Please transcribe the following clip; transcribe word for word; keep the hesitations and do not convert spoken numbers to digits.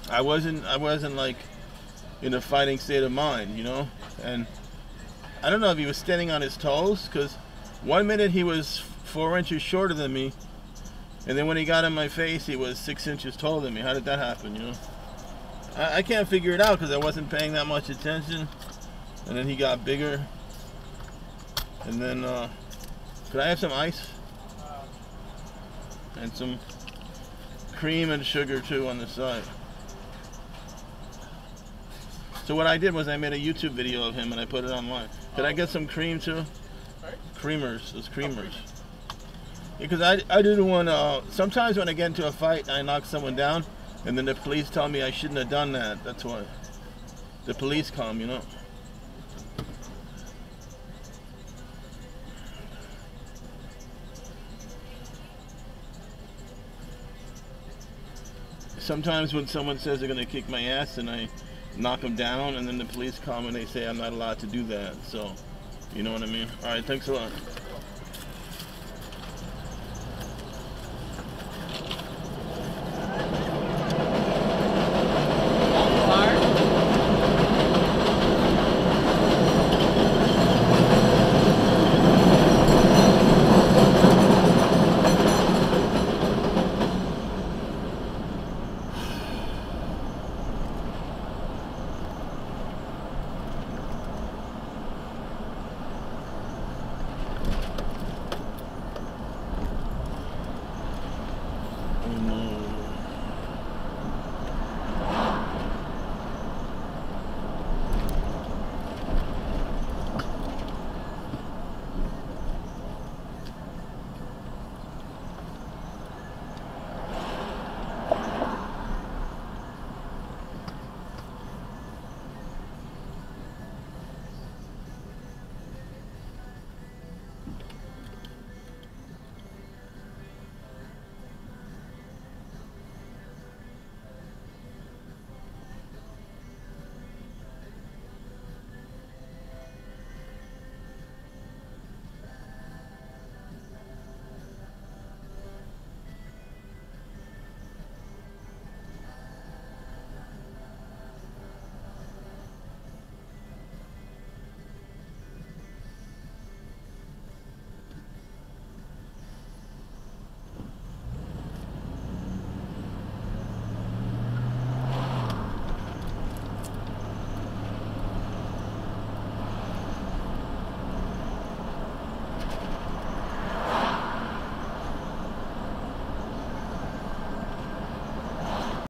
I wasn't, I wasn't like in a fighting state of mind, you know? And I don't know if he was standing on his toes, because one minute he was four inches shorter than me, and then when he got in my face, he was six inches taller than me. How did that happen, you know? I, I can't figure it out because I wasn't paying that much attention. And then he got bigger. And then, uh, could I have some ice? And some cream and sugar too on the side. So what I did was I made a YouTube video of him and I put it online. Could I get some cream too? Creamers, those creamers. Because I, I didn't want to, uh, sometimes when I get into a fight, I knock someone down, and then the police tell me I shouldn't have done that. That's why. The police come, you know. Sometimes when someone says they're going to kick my ass, and I knock them down, and then the police come and they say I'm not allowed to do that. So, you know what I mean? All right, thanks a lot.